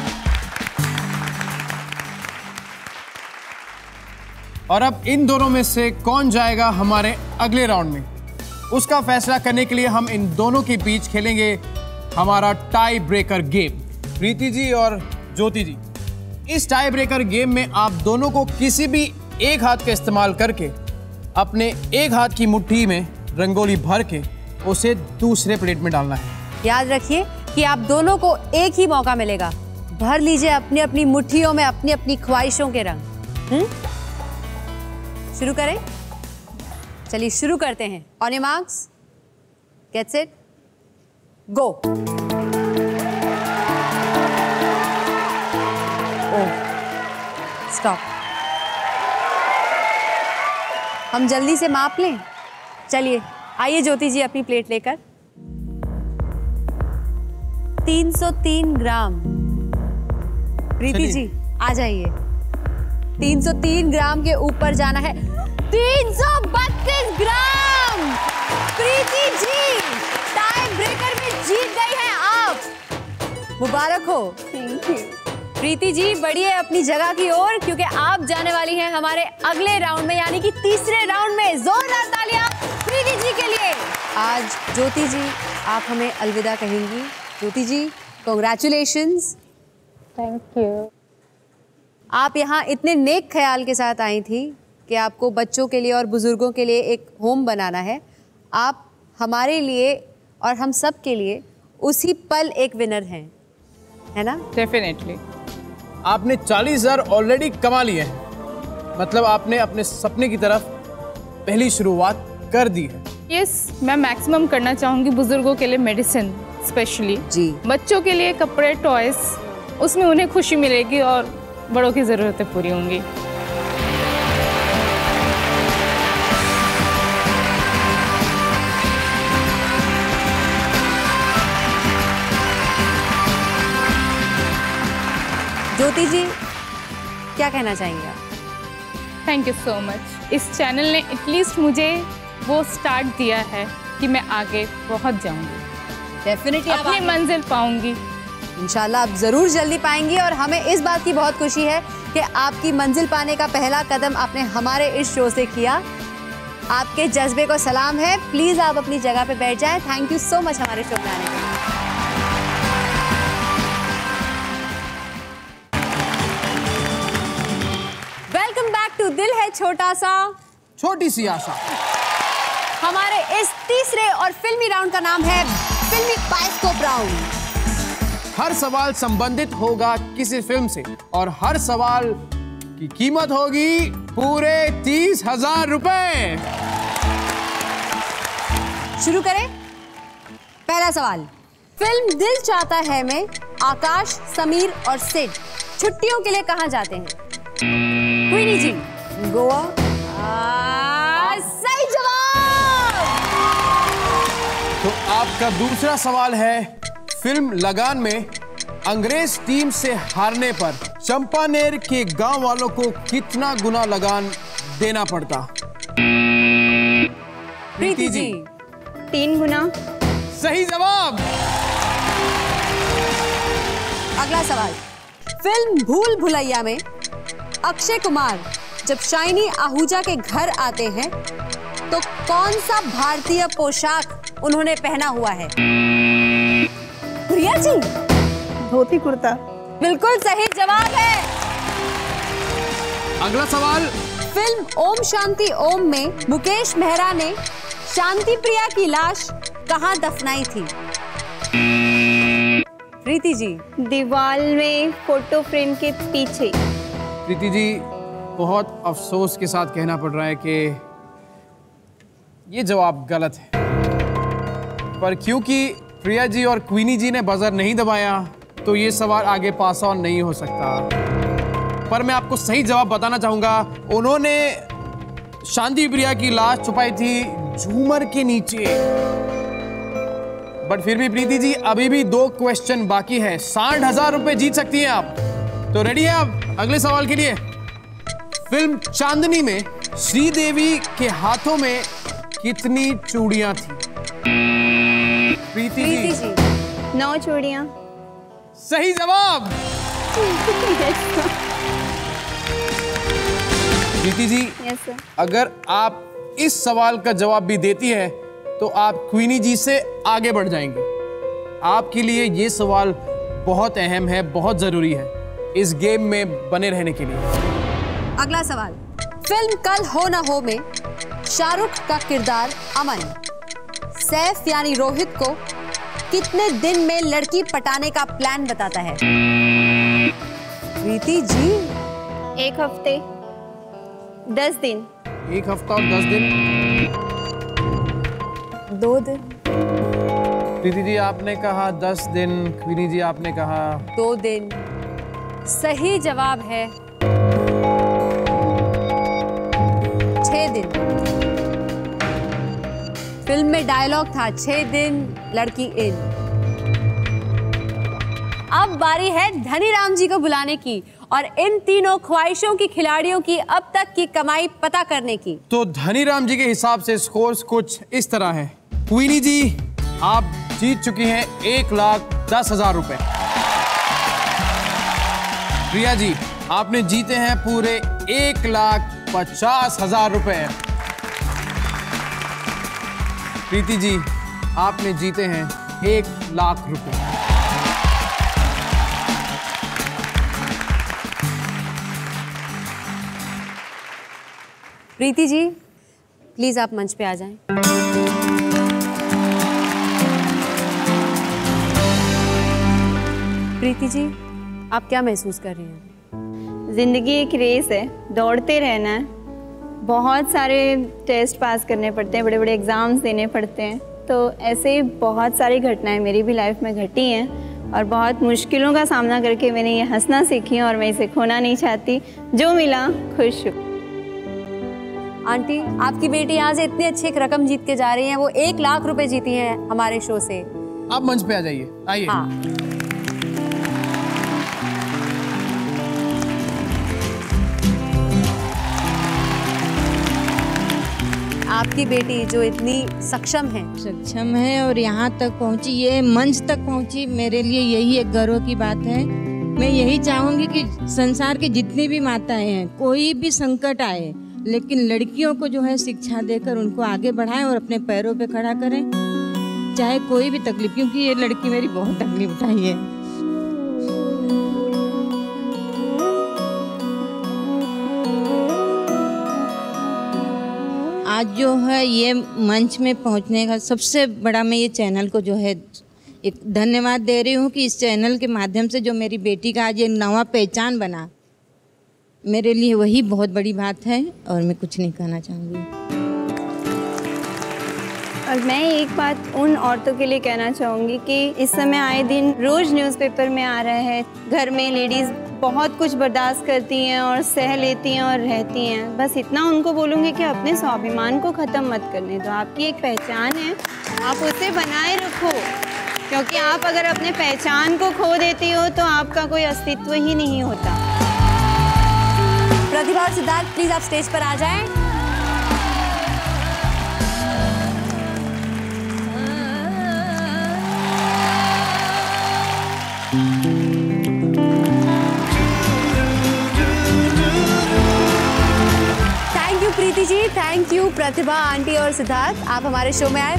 और अब इन दोनों में से कौन जाएगा हमारे अगले राउंड में, उसका फैसला करने के लिए हम इन दोनों के बीच खेलेंगे हमारा tie breaker game. Preeti ji और ज्योति जी, इस टाई ब्रेकर गेम में आप दोनों को किसी भी एक हाथ का इस्तेमाल करके अपने एक हाथ की मुट्ठी में रंगोली भर के उसे दूसरे प्लेट में डालना है। याद रखिए कि आप दोनों को एक ही मौका मिलेगा, भर लीजिए अपनी अपनी मुट्ठियों में अपनी अपनी ख्वाहिशों के रंग। हुँ? शुरू करें? चलिए शुरू करते हैं। On your marks, get set, go. Oh, stop. हम जल्दी से माप लें। चलिए आइए ज्योति जी अपनी प्लेट लेकर। तीन सौ तीन ग्राम। प्रीति जी आ जाइए। तीन सौ तीन ग्राम के ऊपर जाना है। तीन सौ बत्तीस ग्राम। प्रीति जी टाई ब्रेकर में जीत गई हैं आप, मुबारक हो। Thank you. प्रीति जी बढ़िए अपनी जगह की ओर, क्योंकि आप जाने वाली हैं हमारे अगले राउंड में, यानी कि तीसरे राउंड में। जोरदार तालियां प्रीति जी के लिए। आज ज्योति जी आप हमें अलविदा कहेंगी। Jyoti ji congratulations. Thank you. आप यहाँ इतने नेक ख्याल के साथ आई थी कि आपको बच्चों के लिए और बुजुर्गों के लिए एक होम बनाना है। आप हमारे लिए और हम सब के लिए उसी पल एक विनर हैं, है ना? डेफिनेटली। आपने चालीस हजार ऑलरेडी कमा लिए हैं, मतलब आपने अपने सपने की तरफ पहली शुरुआत कर दी है। यस yes, मैं मैक्सिमम करना चाहूँगी बुजुर्गों के लिए मेडिसिन स्पेशली जी, बच्चों के लिए कपड़े, टॉयज, उसमें उन्हें खुशी मिलेगी और बड़ों की ज़रूरतें पूरी होंगी। ज्योति जी क्या कहना चाहेंगे आप? Thank you so much. इस चैनल ने एटलीस्ट मुझे वो स्टार्ट दिया है कि मैं आगे बहुत जाऊंगी, डेफिनेटली अपनी मंजिल पाऊंगी। इंशाल्लाह आप जरूर जल्दी पाएंगी, और हमें इस बात की बहुत खुशी है कि आपकी मंजिल पाने का पहला कदम आपने हमारे इस शो से किया। आपके जज्बे को सलाम है। प्लीज आप अपनी जगह पे बैठ जाएं। थैंक यू सो मच हमारे शो में आने के लिए। वेलकम बैक टू दिल है छोटा सा छोटी सी आशा। हमारे इस तीसरे और फिल्मी राउंड का नाम है फिल्मी बायोस्कोप राउंड। हर सवाल संबंधित होगा किसी फिल्म से और हर सवाल की कीमत होगी पूरे तीस हजार रुपए। शुरू करें? पहला सवाल, फिल्म दिल चाहता है में आकाश, समीर और सिड छुट्टियों के लिए कहां जाते हैं? क्वीनी जी, गोवा। सही जवाब। तो आपका दूसरा सवाल है, फिल्म लगान में अंग्रेज टीम से हारने पर चंपानेर के गांव वालों को कितना गुना लगान देना पड़ता? प्रीति जी, तीन गुना। सही जवाब। अगला सवाल, फिल्म भूल भुलैया में अक्षय कुमार जब शाइनी आहूजा के घर आते हैं तो कौन सा भारतीय पोशाक उन्होंने पहना हुआ है? प्रिया जी, धोती कुर्ता। बिल्कुल सही जवाब है। अगला सवाल, फिल्म ओम शांति ओम में मुकेश मेहरा ने शांति प्रिया की लाश कहां दफनाई थी? प्रीति जी। दीवार में फोटो फ्रेम के पीछे। प्रीति जी, बहुत अफसोस के साथ कहना पड़ रहा है कि ये जवाब गलत है, पर क्योंकि प्रिया जी और क्वीनी जी ने बजर नहीं दबाया तो ये सवाल आगे पास ऑन नहीं हो सकता। पर मैं आपको सही जवाब बताना चाहूंगा। उन्होंने शांति प्रिया की लाश छुपाई थी झूमर के नीचे। बट फिर भी प्रीति जी, अभी भी दो क्वेश्चन बाकी है। साठ हजार रुपए जीत सकती हैं आप। तो रेडी है आप अगले सवाल के लिए? फिल्म चांदनी में श्रीदेवी के हाथों में कितनी चूड़ियां थी? प्रीति जी, जी नौ चूड़ियां। सही जवाब। Preeti ji, yes sir. अगर आप इस सवाल का जवाब भी देती है तो आप क्वीनी जी से आगे बढ़ जाएंगे। आपके लिए ये सवाल बहुत अहम है, बहुत जरूरी है इस गेम में बने रहने के लिए। अगला सवाल, फिल्म कल हो ना हो में शाहरुख का किरदार अमन सैफ यानी रोहित को कितने दिन में लड़की पटाने का प्लान बताता है? प्रीति जी, एक हफ्ते, दस दिन। एक हफ्ता और दस दिन। दो दिन। प्रीति जी आपने कहा दस दिन, क्वीनी जी आपने कहा दो दिन। सही जवाब है छह दिन। फिल्म में डायलॉग था छह दिन लड़की इन। अब बारी है धनीराम जी को बुलाने की और इन तीनों ख्वाहिशों की खिलाड़ियों की अब तक की कमाई पता करने की। तो धनीराम जी के हिसाब से स्कोर्स कुछ इस तरह है। क्वीनी जी, आप जीत चुकी हैं एक लाख दस हजार रुपए। प्रिया जी, आपने जीते हैं पूरे एक लाख पचास हजार रुपए। प्रीति जी, आपने जीते हैं एक लाख रुपए। प्रीति जी, प्लीज आप मंच पे आ जाएं। प्रीति जी, आप क्या महसूस कर रही हैं? जिंदगी एक रेस है, दौड़ते रहना है। बहुत सारे टेस्ट पास करने पड़ते हैं, बड़े बड़े एग्जाम्स देने पड़ते हैं। तो ऐसे ही बहुत सारी घटनाएं मेरी भी लाइफ में घटी हैं और बहुत मुश्किलों का सामना करके मैंने ये हंसना सीखी है और मैं इसे खोना नहीं चाहती। जो मिला खुश हूँ। आंटी, आपकी बेटी यहाँ से इतनी अच्छी एक रकम जीत के जा रही है, वो एक लाख रुपए जीती है हमारे शो से। आप मंच पे आ जाइए, आइए। हाँ। आपकी बेटी जो इतनी सक्षम है सक्षम है और यहाँ तक पहुँची, ये मंच तक पहुँची, मेरे लिए यही एक गर्व की बात है। मैं यही चाहूँगी कि संसार के जितनी भी माताएं हैं, कोई भी संकट आए लेकिन लड़कियों को जो है शिक्षा देकर उनको आगे बढ़ाएं और अपने पैरों पे खड़ा करें, चाहे कोई भी तकलीफ, क्योंकि ये लड़की मेरी बहुत तकलीफ उठाई है। आज जो है ये मंच में पहुंचने का सबसे बड़ा, मैं ये चैनल को जो है एक धन्यवाद दे रही हूँ कि इस चैनल के माध्यम से जो मेरी बेटी का आज ये नवा पहचान बना, मेरे लिए वही बहुत बड़ी बात है और मैं कुछ नहीं कहना चाहूँगी। और मैं एक बात उन औरतों के लिए कहना चाहूँगी कि इस समय आए दिन रोज़ न्यूज़पेपर में आ रहा है, घर में लेडीज़ बहुत कुछ बर्दाश्त करती हैं और सह लेती हैं और रहती हैं। बस इतना उनको बोलूँगी कि अपने स्वाभिमान को ख़त्म मत करने दो। आपकी एक पहचान है, आप उसे बनाए रखो, क्योंकि आप अगर अपने पहचान को खो देती हो तो आपका कोई अस्तित्व ही नहीं होता। प्रतिभा और सिद्धार्थ, प्लीज आप स्टेज पर आ जाएं। Thank you Preeti ji, thank you Pratibha aunty और सिद्धार्थ, आप हमारे शो में आए।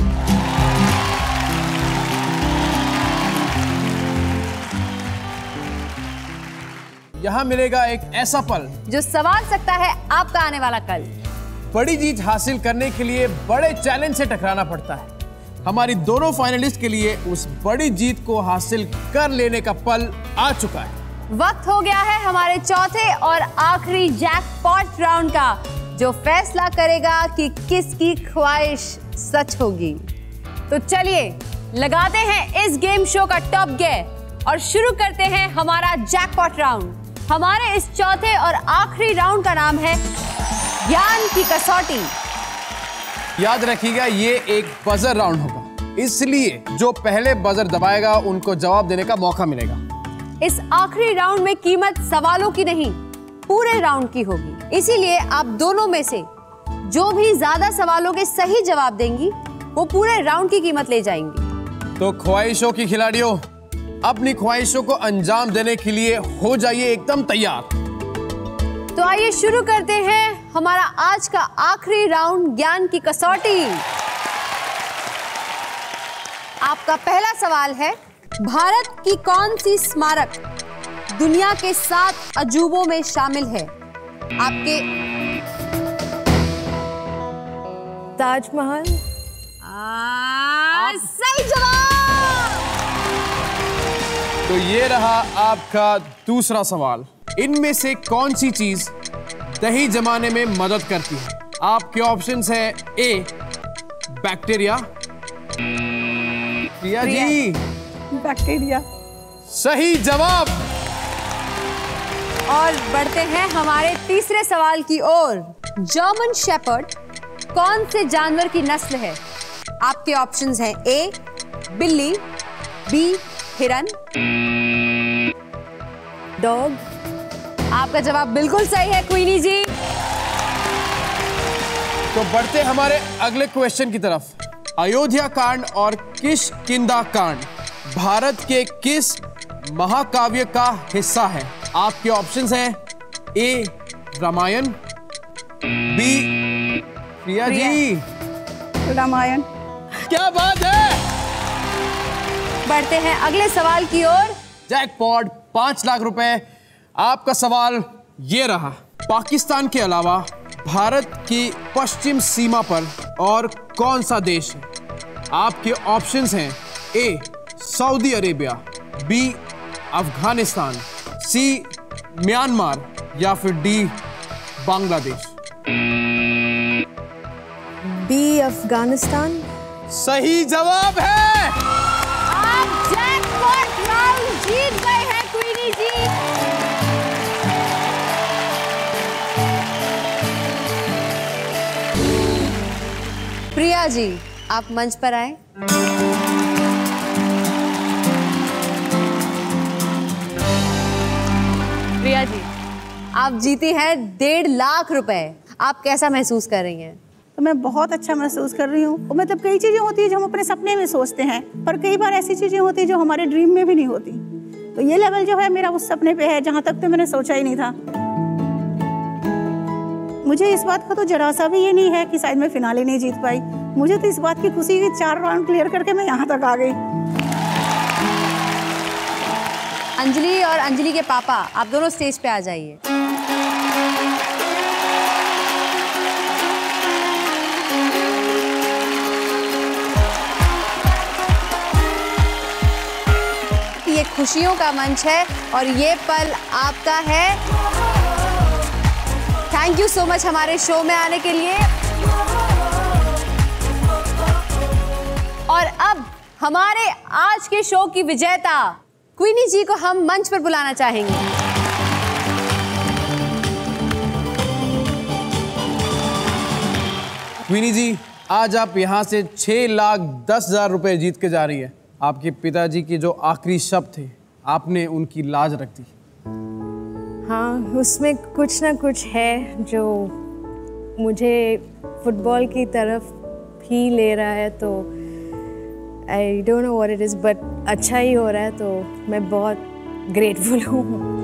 यहाँ मिलेगा एक ऐसा पल जो संवार सकता है आपका आने वाला कल। बड़ी जीत हासिल करने के लिए बड़े चैलेंज से टकराना पड़ता है। हमारी दोनों फाइनलिस्ट के लिए उस बड़ी जीत को हासिल कर लेने का पल आ चुका है। वक्त हो गया है हमारे चौथे और आखिरी जैकपॉट राउंड का, जो फैसला करेगा कि किसकी ख्वाहिश सच होगी। तो चलिए लगाते हैं इस गेम शो का टॉप गियर और शुरू करते हैं हमारा जैकपॉट राउंड। हमारे इस चौथे और आखिरी राउंड का नाम है ज्ञान की कसौटी। याद रखिएगा ये एक बजर राउंड होगा, इसलिए जो पहले बजर दबाएगा उनको जवाब देने का मौका मिलेगा। इस आखिरी राउंड में कीमत सवालों की नहीं, पूरे राउंड की होगी। इसीलिए आप दोनों में से जो भी ज्यादा सवालों के सही जवाब देंगी वो पूरे राउंड की कीमत ले जाएंगी। तो ख्वाहिशों की खिलाड़ियों, अपनी ख्वाहिशों को अंजाम देने के लिए हो जाइए एकदम तैयार। तो आइए शुरू करते हैं हमारा आज का आखिरी राउंड, ज्ञान की कसौटी। आपका पहला सवाल है, भारत की कौन सी स्मारक दुनिया के सात अजूबों में शामिल है? आपके ताजमहल। सही जवाब। तो ये रहा आपका दूसरा सवाल। इनमें से कौन सी चीज दही जमाने में मदद करती है? आपके ऑप्शंस हैं ए बैक्टीरिया, प्रिया जी बैक्टीरिया। सही जवाब। और बढ़ते हैं हमारे तीसरे सवाल की ओर। जर्मन शेपर्ड कौन से जानवर की नस्ल है? आपके ऑप्शंस हैं ए बिल्ली, बी हिरन, डॉग। आपका जवाब बिल्कुल सही है क्वीनी जी। तो बढ़ते हमारे अगले क्वेश्चन की तरफ। अयोध्या कांड और किष्किंधा कांड भारत के किस महाकाव्य का हिस्सा है? आपके ऑप्शंस हैं ए रामायण, बी प्रिया जी रामायण। क्या बात है। बढ़ते हैं अगले सवाल की ओर। जैकपॉट पांच लाख रुपए। आपका सवाल ये रहा, पाकिस्तान के अलावा भारत की पश्चिम सीमा पर और कौन सा देश है? आपके ऑप्शंस हैं A Saudi Arabia, B Afghanistan, C Myanmar या फिर डी बांग्लादेश। बी अफगानिस्तान। सही जवाब है। आप जैकपॉट राउंड जीत गए हैं क्वीनी जी। प्रिया जी आप मंच पर आए। प्रिया जी आप जीती हैं डेढ़ लाख रुपए। आप कैसा महसूस कर रही हैं? तो मैं बहुत अच्छा महसूस कर रही हूँ। मतलब कई चीज़ें होती है जो हम अपने सपने में सोचते हैं, पर कई बार ऐसी चीज़ें होती है जो हमारे ड्रीम में भी नहीं होती। तो ये लेवल जो है मेरा उस सपने पे है जहाँ तक तो मैंने सोचा ही नहीं था। मुझे इस बात का तो जरा सा भी ये नहीं है कि शायद मैं फिनाले नहीं जीत पाई। मुझे तो इस बात की खुशी कि चार राउंड क्लियर करके मैं यहाँ तक आ गई। अंजलि और अंजलि के पापा आप दोनों स्टेज पे आ जाइए। ये खुशियों का मंच है और ये पल आपका है। थैंक यू सो मच हमारे शो में आने के लिए। और अब हमारे आज के शो की विजेता क्वीनी जी को हम मंच पर बुलाना चाहेंगे। क्वीनी जी आज आप यहाँ से छह लाख दस हजार रुपए जीत के जा रही है। आपके पिताजी के जो आखिरी शब्द थे आपने उनकी लाज रख दी। हाँ, उसमें कुछ ना कुछ है जो मुझे फुटबॉल की तरफ ही ले रहा है। तो I don't know what it is, but अच्छा ही हो रहा है, तो मैं बहुत ग्रेटफुल हूँ।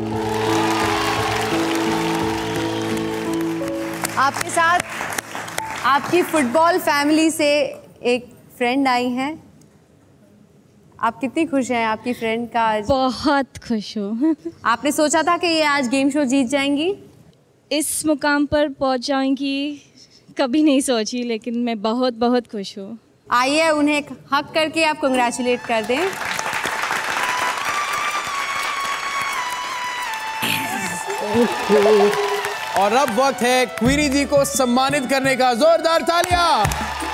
आपके साथ आपकी फुटबॉल फैमिली से एक फ्रेंड आई हैं। आप कितनी खुश हैं आपकी फ्रेंड का आज? बहुत खुश हूँ। आपने सोचा था कि ये आज गेम शो जीत जाएंगी? इस मुकाम पर पहुँच जाएंगी कभी नहीं सोची, लेकिन मैं बहुत बहुत खुश हूँ। आइए उन्हें एक हक करके आप कंग्रेचुलेट कर दें। और अब वक्त है क्वीनी जी को सम्मानित करने का। जोरदार तालियां।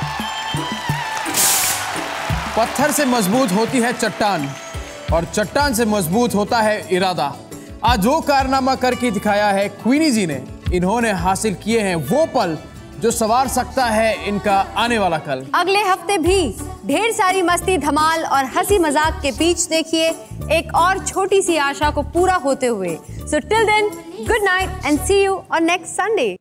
पत्थर से मजबूत होती है चट्टान और चट्टान से मजबूत होता है इरादा। आज वो कारनामा करके दिखाया है क्वीनी जी ने। इन्होंने हासिल किए हैं वो पल जो संवार सकता है इनका आने वाला कल। अगले हफ्ते भी ढेर सारी मस्ती, धमाल और हंसी मजाक के बीच देखिए एक और छोटी सी आशा को पूरा होते हुए। So till then, good night and see you on next Sunday.